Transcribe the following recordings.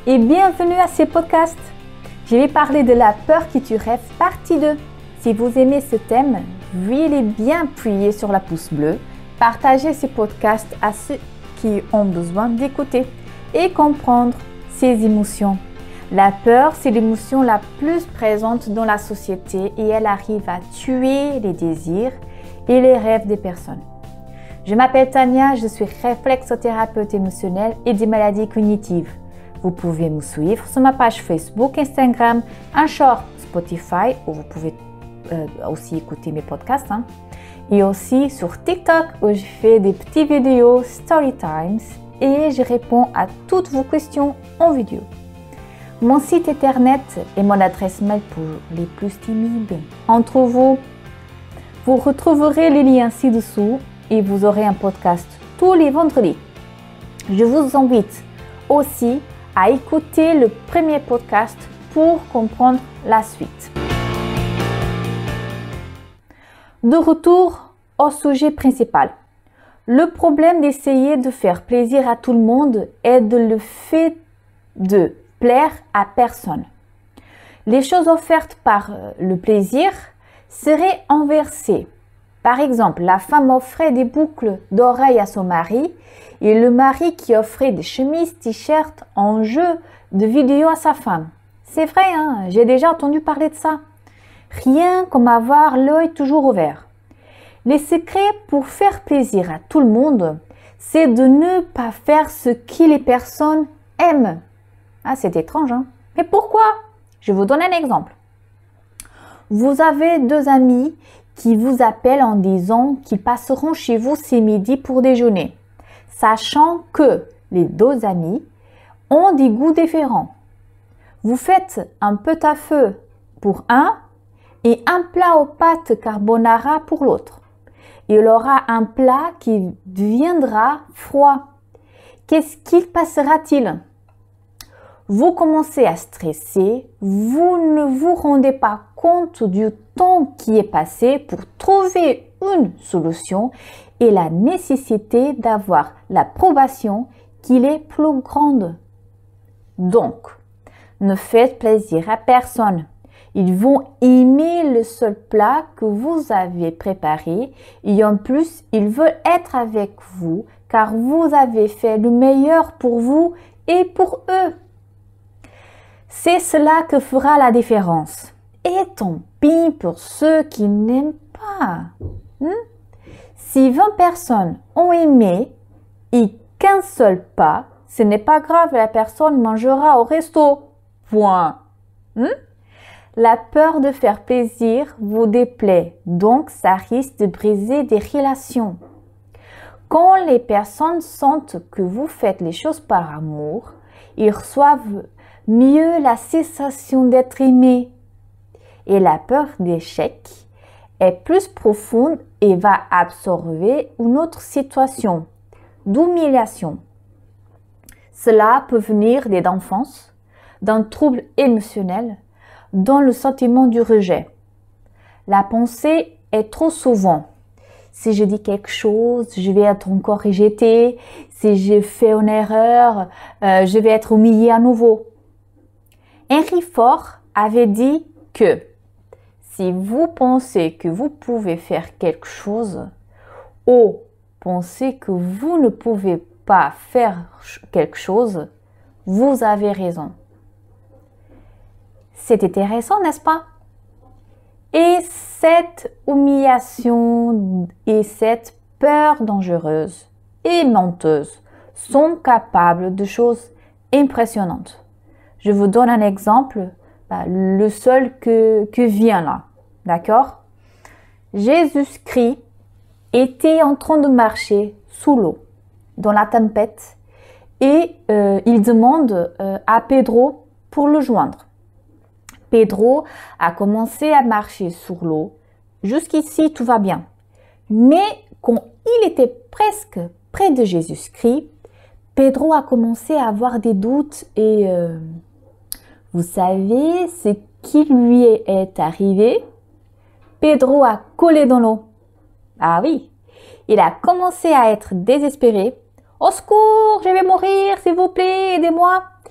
et bienvenue à ce podcast. Je vais parler de la peur qui tue rêve partie 2. Si vous aimez ce thème, veuillez bien appuyer sur la pouce bleue, partagez ce podcast à ceux qui ont besoin d'écouter et comprendre ces émotions. La peur, c'est l'émotion la plus présente dans la société et elle arrive à tuer les désirs et les rêves des personnes. Je m'appelle Tania, je suis réflexothérapeute émotionnelle et des maladies cognitives. Vous pouvez me suivre sur ma page Facebook, Instagram, Anchor, Spotify, où vous pouvez aussi écouter mes podcasts. Et aussi sur TikTok, où je fais des petites vidéos Story Times et je réponds à toutes vos questions en vidéo. Mon site internet et mon adresse mail pour les plus timides entre vous. Vous retrouverez les liens ci-dessous et vous aurez un podcast tous les vendredis. Je vous invite aussi à écouter le premier podcast pour comprendre la suite. De retour au sujet principal. Le problème d'essayer de faire plaisir à tout le monde est le fait de plaire à personne. Les choses offertes par le plaisir seraient inversées. Par exemple, la femme offrait des boucles d'oreilles à son mari et le mari qui offrait des chemises, t-shirts en jeu de vidéo à sa femme. C'est vrai, j'ai déjà entendu parler de ça. Rien comme avoir l'œil toujours ouvert. Les secrets pour faire plaisir à tout le monde, c'est de ne pas faire ce que les personnes aiment. C'est étrange, Mais pourquoi? Je vous donne un exemple. Vous avez deux amis qui vous appellent en disant qu'ils passeront chez vous ce midi pour déjeuner, sachant que les deux amis ont des goûts différents. Vous faites un pot-à-feu pour un et un plat aux pâtes carbonara pour l'autre. Il aura un plat qui deviendra froid. Qu'est-ce qu'il passera-t-il? Vous commencez à stresser, vous ne vous rendez pas compte du temps qui est passé pour trouver une solution et la nécessité d'avoir l'approbation qui est plus grande. Donc, ne faites plaisir à personne. Ils vont aimer le seul plat que vous avez préparé et en plus, ils veulent être avec vous car vous avez fait le meilleur pour vous et pour eux. C'est cela que fera la différence. Et tant pis pour ceux qui n'aiment pas. Si 20 personnes ont aimé et qu'un seul pas, ce n'est pas grave, la personne mangera au resto. Point. La peur de faire plaisir vous déplaît, donc ça risque de briser des relations. Quand les personnes sentent que vous faites les choses par amour, ils reçoivent mieux la sensation d'être aimé. Et la peur d'échec est plus profonde et va absorber une autre situation d'humiliation. Cela peut venir dès l'enfance, d'un trouble émotionnel, dans le sentiment du rejet. La pensée est trop souvent: si je dis quelque chose, je vais être encore rejeté. Si je fais une erreur, je vais être humilié à nouveau. Henry Ford avait dit que si vous pensez que vous pouvez faire quelque chose ou pensez que vous ne pouvez pas faire quelque chose, vous avez raison. C'est intéressant, n'est-ce pas? Et cette humiliation et cette peur dangereuse et menteuse sont capables de choses impressionnantes. Je vous donne un exemple, le seul que vient là, d'accord? Jésus-Christ était en train de marcher sous l'eau, dans la tempête, et il demande à Pedro pour le joindre. Pedro a commencé à marcher sur l'eau. Jusqu'ici, tout va bien. Mais quand il était presque près de Jésus-Christ, Pedro a commencé à avoir des doutes et vous savez ce qui lui est arrivé? Pedro a collé dans l'eau. Ah oui, il a commencé à être désespéré. Au secours, je vais mourir, s'il vous plaît, aidez-moi.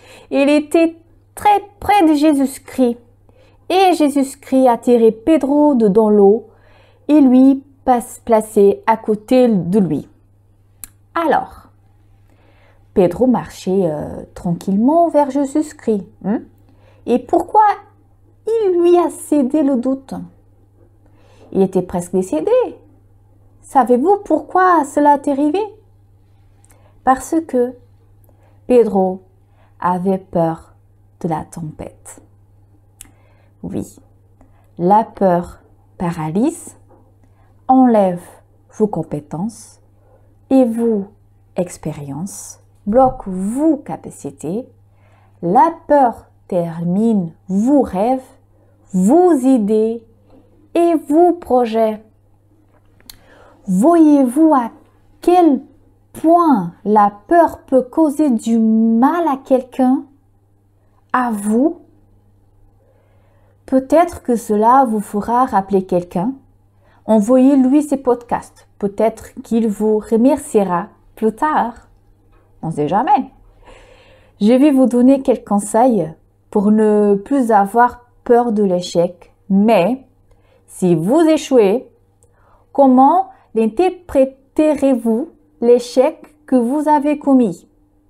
Il était très près de Jésus-Christ. Et Jésus-Christ a tiré Pedro de dans l'eau et lui placé à côté de lui. Alors, Pedro marchait tranquillement vers Jésus-Christ. Et pourquoi il lui a cédé le doute? Il était presque décédé. Savez-vous pourquoi cela est arrivé? Parce que Pedro avait peur de la tempête. Oui, la peur paralyse, enlève vos compétences et vos expériences, bloque vos capacités. La peur termine vos rêves, vos idées et vos projets. Voyez-vous à quel point la peur peut causer du mal à quelqu'un, à vous? Peut-être que cela vous fera rappeler quelqu'un. Envoyez-lui ces podcasts. Peut-être qu'il vous remerciera plus tard. On ne sait jamais. Je vais vous donner quelques conseils pour ne plus avoir peur de l'échec. Mais si vous échouez, comment interpréterez-vous l'échec que vous avez commis?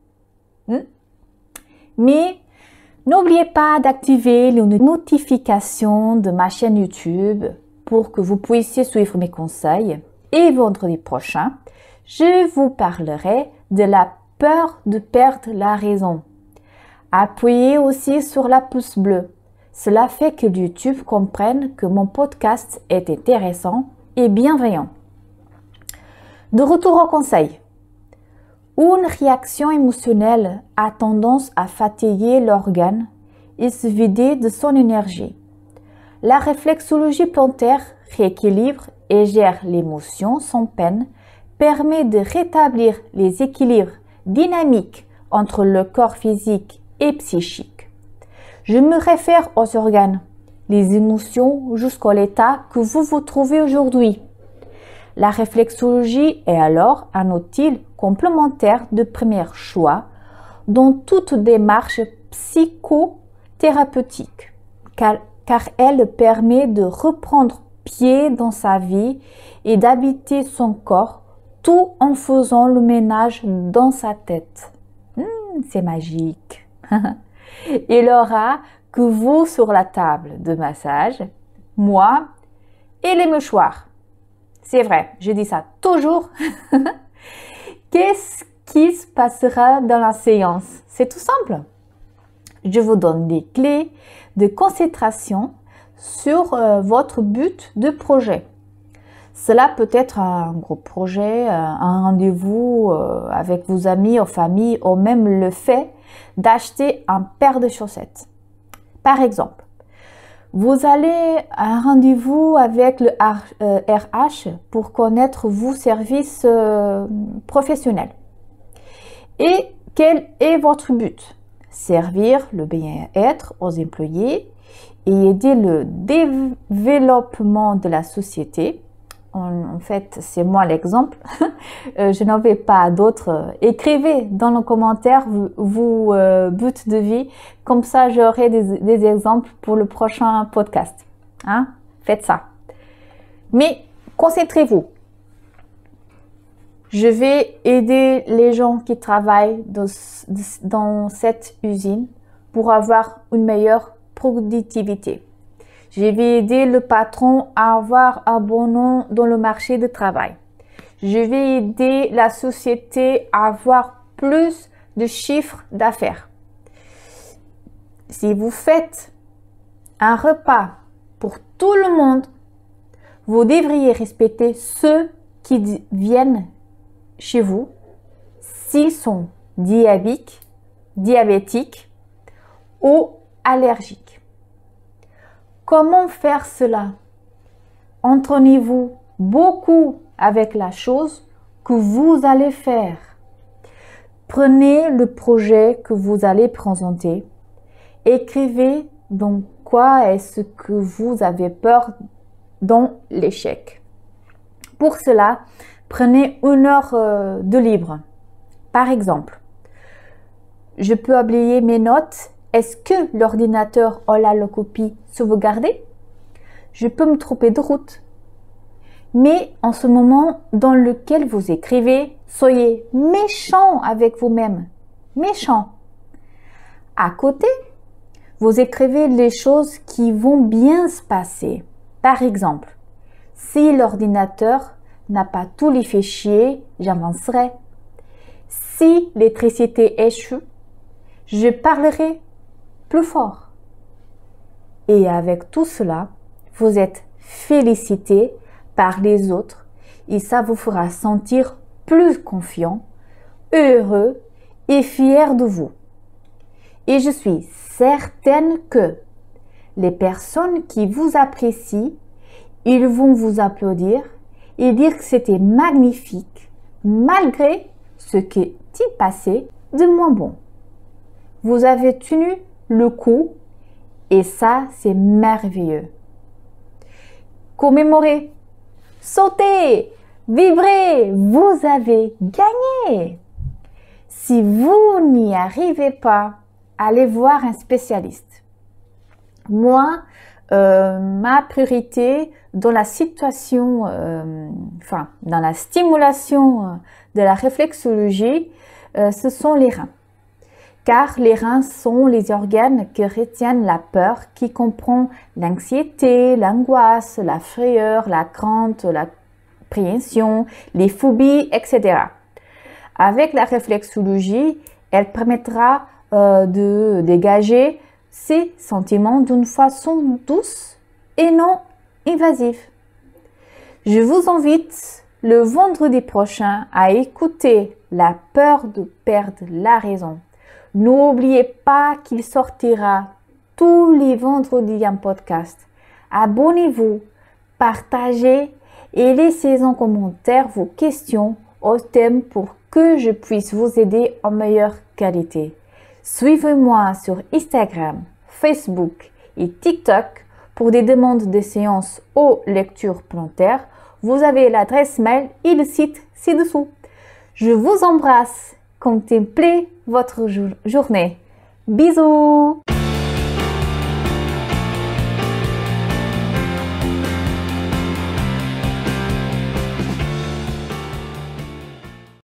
Mais n'oubliez pas d'activer les notifications de ma chaîne YouTube pour que vous puissiez suivre mes conseils. Et vendredi prochain, je vous parlerai de la peur de perdre la raison. Appuyez aussi sur la pouce bleue. Cela fait que YouTube comprenne que mon podcast est intéressant et bienveillant. De retour au conseil. Une réaction émotionnelle a tendance à fatiguer l'organe et se vider de son énergie. La réflexologie plantaire rééquilibre et gère l'émotion sans peine, permet de rétablir les équilibres dynamiques entre le corps physique et psychique. Je me réfère aux organes, les émotions jusqu'à l'état que vous vous trouvez aujourd'hui. La réflexologie est alors un outil complémentaire de premier choix dans toute démarche psychothérapeutique, car elle permet de reprendre pied dans sa vie et d'habiter son corps tout en faisant le ménage dans sa tête. C'est magique. Il aura que vous sur la table de massage, moi et les mouchoirs. C'est vrai, je dis ça toujours. Qu'est-ce qui se passera dans la séance? C'est tout simple. Je vous donne des clés de concentration sur votre but de projet. Cela peut être un gros projet, un rendez-vous avec vos amis ou famille, ou même le fait d'acheter un paire de chaussettes. Par exemple, vous allez à un rendez-vous avec le RH pour connaître vos services professionnels. Et quel est votre but? Servir le bien-être aux employés et aider le développement de la société. En fait, c'est moi l'exemple. Je n'en vais pas d'autres. Écrivez dans les commentaires vos buts de vie. Comme ça, j'aurai des exemples pour le prochain podcast. Faites ça. Mais concentrez-vous. Je vais aider les gens qui travaillent dans cette usine pour avoir une meilleure productivité. Je vais aider le patron à avoir un bon nom dans le marché du travail. Je vais aider la société à avoir plus de chiffres d'affaires. Si vous faites un repas pour tout le monde, vous devriez respecter ceux qui viennent chez vous s'ils sont diabétiques ou allergiques. Comment faire cela? Entraînez-vous beaucoup avec la chose que vous allez faire. Prenez le projet que vous allez présenter. Écrivez dans quoi est-ce que vous avez peur dans l'échec. Pour cela, prenez 1 heure de libre. Par exemple, Je peux oublier mes notes. Est-ce que l'ordinateur a la copie sauvegardée? Je peux me tromper de route. Mais en ce moment dans lequel vous écrivez, soyez méchant avec vous-même. Méchant. À côté, vous écrivez les choses qui vont bien se passer. Par exemple, si l'ordinateur n'a pas tous les fichiers, j'avancerai. Si l'électricité échoue, je parlerai plus fort. Et avec tout cela, vous êtes félicité par les autres et ça vous fera sentir plus confiant, heureux et fier de vous. Et je suis certaine que les personnes qui vous apprécient, ils vont vous applaudir et dire que c'était magnifique malgré ce qui est passé de moins bon. Vous avez tenu le coup et ça, c'est merveilleux. Commémorez, sautez, vibrez, vous avez gagné. Si vous n'y arrivez pas, allez voir un spécialiste. Moi, ma priorité dans la situation, dans la stimulation de la réflexologie, ce sont les reins. Car les reins sont les organes qui retiennent la peur, qui comprend l'anxiété, l'angoisse, la frayeur, la crainte, l'appréhension, les phobies, etc. Avec la réflexologie, elle permettra de dégager ces sentiments d'une façon douce et non invasive. Je vous invite le vendredi prochain à écouter la peur de perdre la raison. N'oubliez pas qu'il sortira tous les vendredis un podcast. Abonnez-vous, partagez et laissez en commentaire vos questions au thème pour que je puisse vous aider en meilleure qualité. Suivez-moi sur Instagram, Facebook et TikTok pour des demandes de séances ou lectures plantaires. Vous avez l'adresse mail et le site ci-dessous. Je vous embrasse. Contemplez votre journée. Bisous!